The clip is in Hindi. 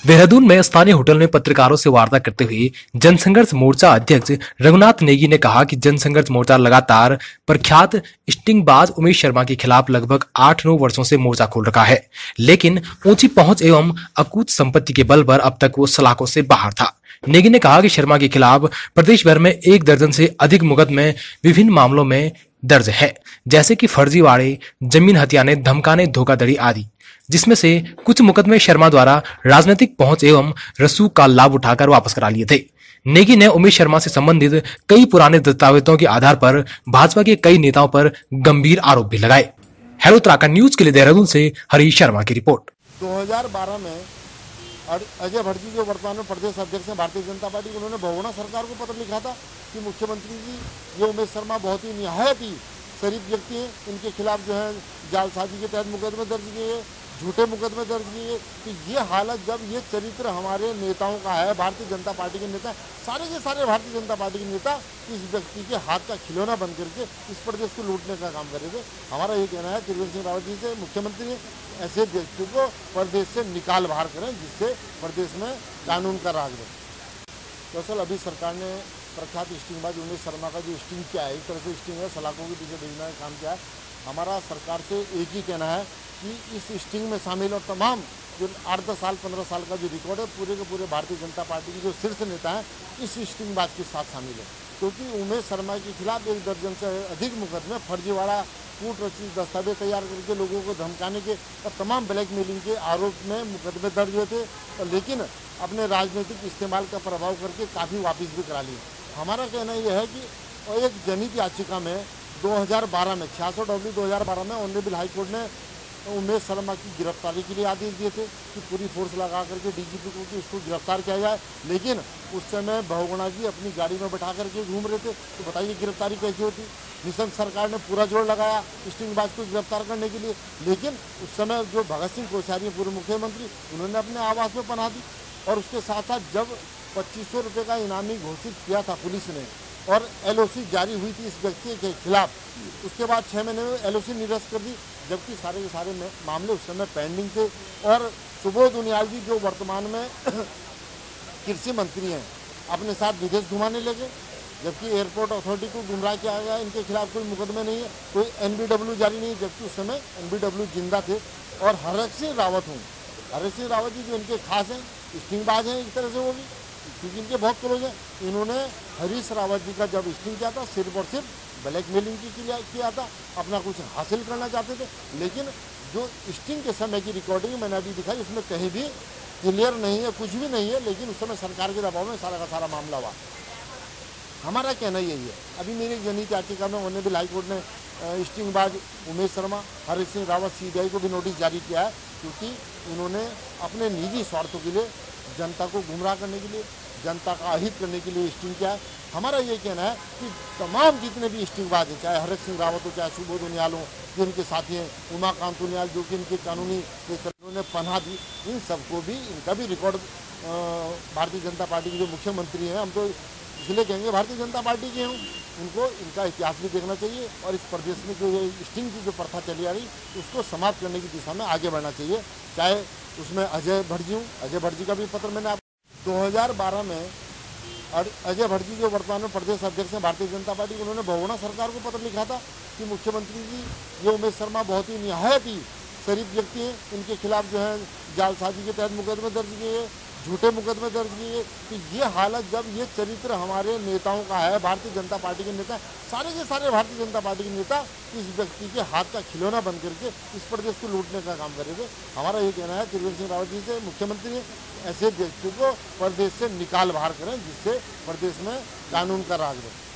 देहरादून में स्थानीय होटल में पत्रकारों से वार्ता करते हुए जनसंघर्ष मोर्चा अध्यक्ष रघुनाथ नेगी ने कहा कि जनसंघर्ष मोर्चा लगातार प्रख्यात स्टिंगबाज उमेश शर्मा के खिलाफ लगभग 8-9 वर्षों से मोर्चा खोल रखा है, लेकिन ऊंची पहुंच एवं अकूत संपत्ति के बल पर अब तक वो सलाखों से बाहर था। नेगी ने कहा कि शर्मा के खिलाफ प्रदेश भर में 1 दर्जन से अधिक मुकदमे विभिन्न मामलों में दर्ज है, जैसे कि फर्जीवाड़े, जमीन हथियाने, धमकाने, धोखाधड़ी आदि, जिसमें से कुछ मुकदमे शर्मा द्वारा राजनीतिक पहुंच एवं रसूख का लाभ उठाकर वापस करा लिए थे। नेगी ने उमेश शर्मा से संबंधित कई पुराने दस्तावेजों के आधार पर भाजपा के कई नेताओं पर गंभीर आरोप भी लगाए। हेलो उत्तराखंड न्यूज के लिए देहरादून से हरीश शर्मा की रिपोर्ट। 2012 में अजय भट्टी जो वर्तमान में प्रदेश अध्यक्ष हैं भारतीय जनता पार्टी, उन्होंने बहुगुणा सरकार को पत्र लिखा था कि मुख्यमंत्री जी, ये उमेश शर्मा बहुत ही निहायत ही शरीफ व्यक्ति हैं, इनके खिलाफ जो है जालसाजी के तहत मुकदमे दर्ज किए, झूठे मुकदमे दर्ज किए। तो ये हालत, जब ये चरित्र हमारे नेताओं का है, भारतीय जनता पार्टी के नेता, सारे के सारे भारतीय जनता पार्टी के नेता इस व्यक्ति के हाथ का खिलौना बन करके इस प्रदेश को लूटने का काम करेंगे। हमारा ये कहना है त्रिवेंद्र सिंह रावत जी से, मुख्यमंत्री ने ऐसे व्यक्ति को प्रदेश से निकाल बाहर करें, जिससे प्रदेश में कानून का राज बने। दरअसल अभी सरकार ने प्रख्यात स्टिंगबाज उमेश शर्मा का जो स्टिंग किया है, एक तरह से स्टिंग है, सलाखों के पीछे भेजना का काम किया है। हमारा सरकार से एक ही कहना है कि इस स्टिंग में शामिल और तमाम जो 8-10 साल 15 साल का जो रिकॉर्ड है, पूरे के पूरे भारतीय जनता पार्टी के जो शीर्ष नेता हैं इस स्टिंगबाज के साथ शामिल है, क्योंकि उमेश शर्मा के खिलाफ 1 दर्जन से अधिक मुकदमे फर्जीवाड़ा, कूट रचित दस्तावेज तैयार करके लोगों को धमकाने के और तमाम ब्लैकमेलिंग के आरोप में मुकदमे दर्ज हुए थे, लेकिन अपने राजनीतिक इस्तेमाल का प्रभाव करके काफ़ी वापस भी करा लिए। हमारा कहना यह है कि एक जनहित याचिका में 2012 में 66/2012 में ऑनरेबल हाईकोर्ट ने उमेश शर्मा की गिरफ्तारी के लिए आदेश दिए थे कि पूरी फोर्स लगा करके डीजीपी को कि उसको गिरफ्तार किया जाए, लेकिन उस समय बहुगुणा जी अपनी गाड़ी में बैठा करके घूम रहे थे। तो बताइए गिरफ्तारी कैसे होती। निशंक सरकार ने पूरा जोर लगाया स्टिंगबाज को गिरफ्तार करने के लिए, लेकिन उस समय जो भगत सिंह कोश्यारी पूर्व मुख्यमंत्री, उन्होंने अपने आवास में पनाह दी, और उसके साथ साथ जब 2500 रुपये का इनामी घोषित किया था पुलिस ने और एलओसी जारी हुई थी इस व्यक्ति के खिलाफ, उसके बाद 6 महीने में एलओसी निरस्त कर दी, जबकि सारे के सारे मामले उस समय पेंडिंग थे। और सुबोध उनियाल जी जो वर्तमान में कृषि मंत्री हैं, अपने साथ विदेश घुमाने लगे, जबकि एयरपोर्ट अथॉरिटी को गुमराह किया गया, इनके खिलाफ कोई मुकदमे नहीं है, कोई एनबीडब्ल्यू जारी नहीं, जबकि उस समय एनबीडब्ल्यू जिंदा थे। और हरक सिंह रावत जी जो इनके खास हैं, स्टिंगबाज हैं एक तरह से, वो भी क्योंकि इनके बहुत क्लोज हैं। इन्होंने हरीश रावत जी का जब स्टिंग किया था, सिर्फ और सिर्फ ब्लैकमेलिंग किया था, अपना कुछ हासिल करना चाहते थे, लेकिन जो स्टिंग के समय की रिकॉर्डिंग मैंने अभी दिखाई, उसमें कहीं भी क्लियर नहीं है, कुछ भी नहीं है, लेकिन उस समय सरकार के दबाव में सारा का सारा मामला हुआ। हमारा कहना यही है, अभी मेरी जनहित याचिका में ऑनरेबल हाईकोर्ट ने स्टिंगबाज उमेश शर्मा, हरीश सिंह रावत सीबीआई को भी नोटिस जारी किया है, क्योंकि उन्होंने अपने निजी स्वार्थों के लिए, जनता को गुमराह करने के लिए, जनता का अहित करने के लिए स्टिंग किया है। हमारा ये कहना है कि तमाम जितने भी स्टिंगबाज हैं, चाहे हरक सिंह रावत हो, चाहे सुबोध उनियाल हो, जो इनके साथी हैं, उमाकांत उनियाल जो कि इनके कानूनी ने पनाह दी, इन सबको भी, इनका भी रिकॉर्ड भारतीय जनता पार्टी के जो मुख्यमंत्री हैं, हम तो इसलिए कहेंगे भारतीय जनता पार्टी के हों, उनको इनका इतिहास भी देखना चाहिए और इस प्रदेश में जो ये स्टिंग की जो प्रथा चली आ रही, उसको समाप्त करने की दिशा में आगे बढ़ना चाहिए। चाहे उसमें अजय भट्टी का भी पत्र मैंने 2012 में अजय भट्टी जो वर्तमान में प्रदेश अध्यक्ष हैं भारतीय जनता पार्टी, उन्होंने बहुगुणा सरकार को पत्र लिखा था कि मुख्यमंत्री जी, ये उमेश शर्मा बहुत ही निहायत ही शरीफ व्यक्ति हैं, इनके खिलाफ जो है जालसाजी के तहत मुकदमे दर्ज किए, झूठे मुकदमे दर्ज किए। तो ये हालत, जब ये चरित्र हमारे नेताओं का है, भारतीय जनता पार्टी के नेता, सारे के सारे भारतीय जनता पार्टी के नेता इस व्यक्ति के हाथ का खिलौना बन करके इस प्रदेश को लूटने का काम करेंगे। हमारा ये कहना है त्रिवेंद्र सिंह रावत जी से, मुख्यमंत्री ने ऐसे व्यक्ति को प्रदेश से निकाल बाहर करें, जिससे प्रदेश में कानून का राज बने।